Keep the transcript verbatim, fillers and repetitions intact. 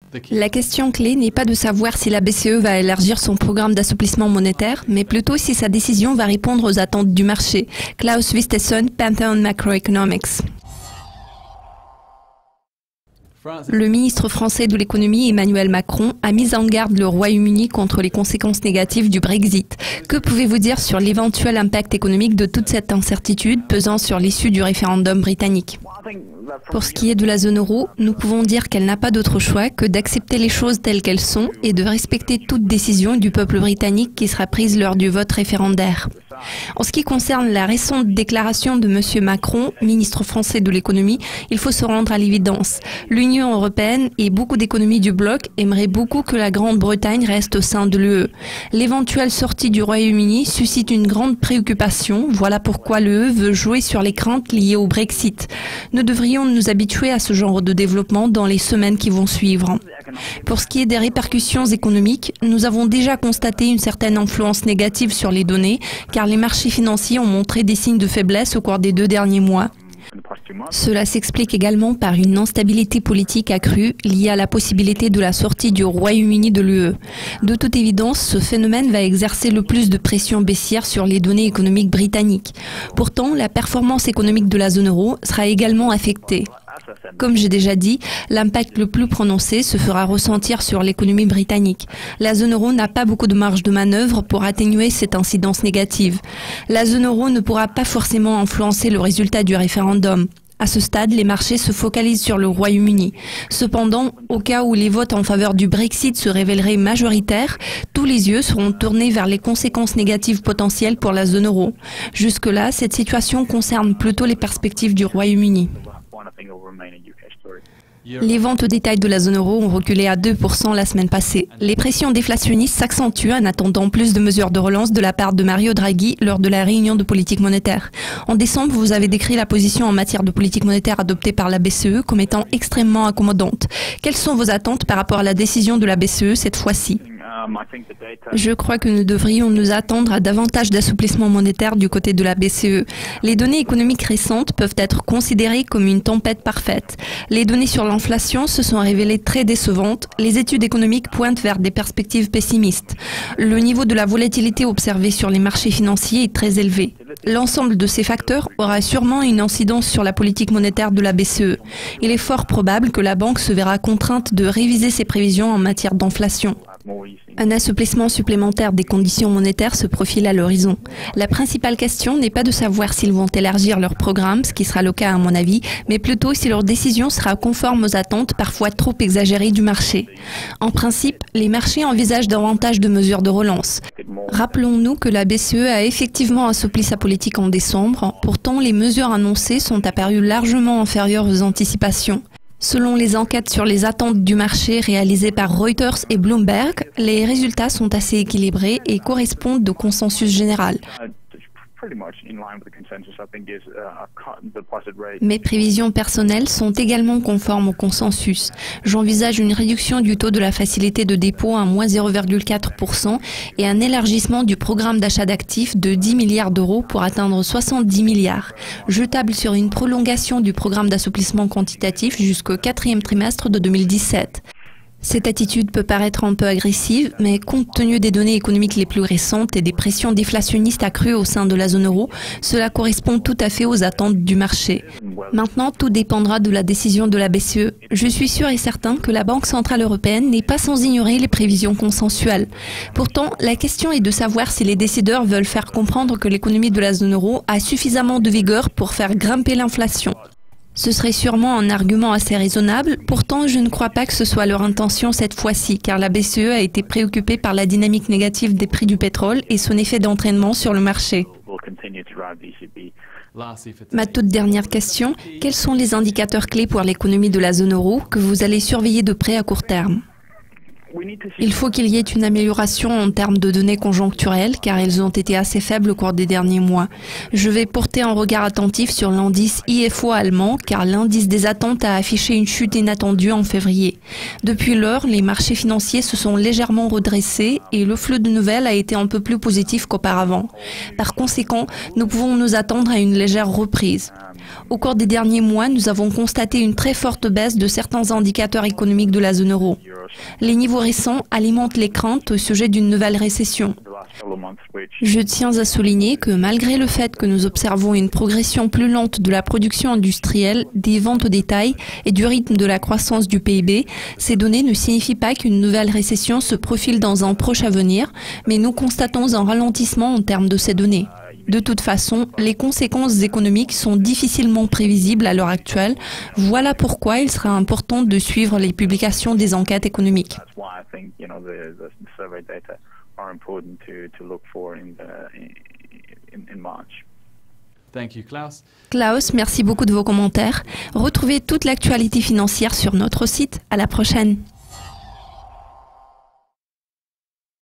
La question clé n'est pas de savoir si la B C E va élargir son programme d'assouplissement monétaire, mais plutôt si sa décision va répondre aux attentes du marché. Klaus Wistesen, Pantheon Macroeconomics. Le ministre français de l'économie Emmanuel Macron a mis en garde le Royaume-Uni contre les conséquences négatives du Brexit. Que pouvez-vous dire sur l'éventuel impact économique de toute cette incertitude pesant sur l'issue du référendum britannique ? Pour ce qui est de la zone euro, nous pouvons dire qu'elle n'a pas d'autre choix que d'accepter les choses telles qu'elles sont et de respecter toute décision du peuple britannique qui sera prise lors du vote référendaire. En ce qui concerne la récente déclaration de M. Macron, ministre français de l'économie, il faut se rendre à l'évidence. L'Union européenne et beaucoup d'économies du bloc aimeraient beaucoup que la Grande-Bretagne reste au sein de l'U E. L'éventuelle sortie du Royaume-Uni suscite une grande préoccupation. Voilà pourquoi l'U E veut jouer sur les craintes liées au Brexit. Nous devrions nous habituer à ce genre de développement dans les semaines qui vont suivre. Pour ce qui est des répercussions économiques, nous avons déjà constaté une certaine influence négative sur les données, car les marchés financiers ont montré des signes de faiblesse au cours des deux derniers mois. Cela s'explique également par une instabilité politique accrue liée à la possibilité de la sortie du Royaume-Uni de l'U E. De toute évidence, ce phénomène va exercer le plus de pression baissière sur les données économiques britanniques. Pourtant, la performance économique de la zone euro sera également affectée. Comme j'ai déjà dit, l'impact le plus prononcé se fera ressentir sur l'économie britannique. La zone euro n'a pas beaucoup de marge de manœuvre pour atténuer cette incidence négative. La zone euro ne pourra pas forcément influencer le résultat du référendum. À ce stade, les marchés se focalisent sur le Royaume-Uni. Cependant, au cas où les votes en faveur du Brexit se révéleraient majoritaires, tous les yeux seront tournés vers les conséquences négatives potentielles pour la zone euro. Jusque-là, cette situation concerne plutôt les perspectives du Royaume-Uni. Les ventes au détail de la zone euro ont reculé à deux pour cent la semaine passée. Les pressions déflationnistes s'accentuent en attendant plus de mesures de relance de la part de Mario Draghi lors de la réunion de politique monétaire. En décembre, vous avez décrit la position en matière de politique monétaire adoptée par la B C E comme étant extrêmement accommodante. Quelles sont vos attentes par rapport à la décision de la B C E cette fois-ci ? Je crois que nous devrions nous attendre à davantage d'assouplissement monétaire du côté de la B C E. Les données économiques récentes peuvent être considérées comme une tempête parfaite. Les données sur l'inflation se sont révélées très décevantes. Les études économiques pointent vers des perspectives pessimistes. Le niveau de la volatilité observé sur les marchés financiers est très élevé. L'ensemble de ces facteurs aura sûrement une incidence sur la politique monétaire de la B C E. Il est fort probable que la banque se verra contrainte de réviser ses prévisions en matière d'inflation. Un assouplissement supplémentaire des conditions monétaires se profile à l'horizon. La principale question n'est pas de savoir s'ils vont élargir leur programme, ce qui sera le cas à mon avis, mais plutôt si leur décision sera conforme aux attentes parfois trop exagérées du marché. En principe, les marchés envisagent davantage de mesures de relance. Rappelons-nous que la B C E a effectivement assoupli sa politique en décembre. Pourtant, les mesures annoncées sont apparues largement inférieures aux anticipations. Selon les enquêtes sur les attentes du marché réalisées par Reuters et Bloomberg, les résultats sont assez équilibrés et correspondent au consensus général. Mes prévisions personnelles sont également conformes au consensus. J'envisage une réduction du taux de la facilité de dépôt à moins zéro virgule quatre pour cent et un élargissement du programme d'achat d'actifs de dix milliards d'euros pour atteindre soixante-dix milliards. Je table sur une prolongation du programme d'assouplissement quantitatif jusqu'au quatrième trimestre de deux mille dix-sept. Cette attitude peut paraître un peu agressive, mais compte tenu des données économiques les plus récentes et des pressions déflationnistes accrues au sein de la zone euro, cela correspond tout à fait aux attentes du marché. Maintenant, tout dépendra de la décision de la B C E. Je suis sûr et certain que la Banque centrale européenne n'est pas sans ignorer les prévisions consensuelles. Pourtant, la question est de savoir si les décideurs veulent faire comprendre que l'économie de la zone euro a suffisamment de vigueur pour faire grimper l'inflation. Ce serait sûrement un argument assez raisonnable, pourtant je ne crois pas que ce soit leur intention cette fois-ci, car la B C E a été préoccupée par la dynamique négative des prix du pétrole et son effet d'entraînement sur le marché. Ma toute dernière question, quels sont les indicateurs clés pour l'économie de la zone euro que vous allez surveiller de près à court terme ? Il faut qu'il y ait une amélioration en termes de données conjoncturelles, car elles ont été assez faibles au cours des derniers mois. Je vais porter un regard attentif sur l'indice I F O allemand, car l'indice des attentes a affiché une chute inattendue en février. Depuis lors, les marchés financiers se sont légèrement redressés et le flux de nouvelles a été un peu plus positif qu'auparavant. Par conséquent, nous pouvons nous attendre à une légère reprise. Au cours des derniers mois, nous avons constaté une très forte baisse de certains indicateurs économiques de la zone euro. Les niveaux récents alimentent les craintes au sujet d'une nouvelle récession. Je tiens à souligner que malgré le fait que nous observons une progression plus lente de la production industrielle, des ventes au détail et du rythme de la croissance du P I B, ces données ne signifient pas qu'une nouvelle récession se profile dans un proche avenir, mais nous constatons un ralentissement en termes de ces données. De toute façon, les conséquences économiques sont difficilement prévisibles à l'heure actuelle. Voilà pourquoi il sera important de suivre les publications des enquêtes économiques. Klaus, merci beaucoup de vos commentaires. Retrouvez toute l'actualité financière sur notre site. À la prochaine.